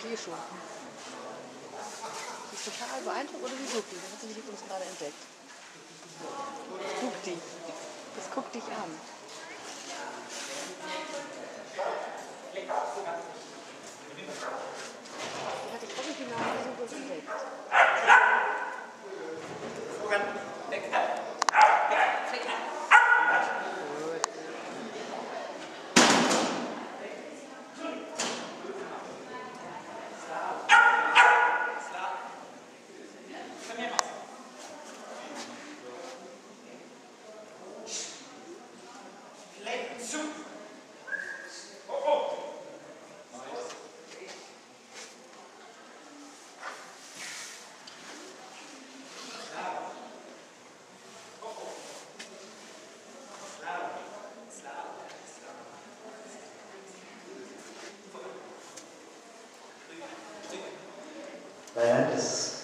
sehe schon. Die ist total beeindruckt oder wie guckt die? Das hat sie nicht uns gerade entdeckt. Guckt die. Das guckt dich an. Die hat dich original wie so entdeckt. Naja, das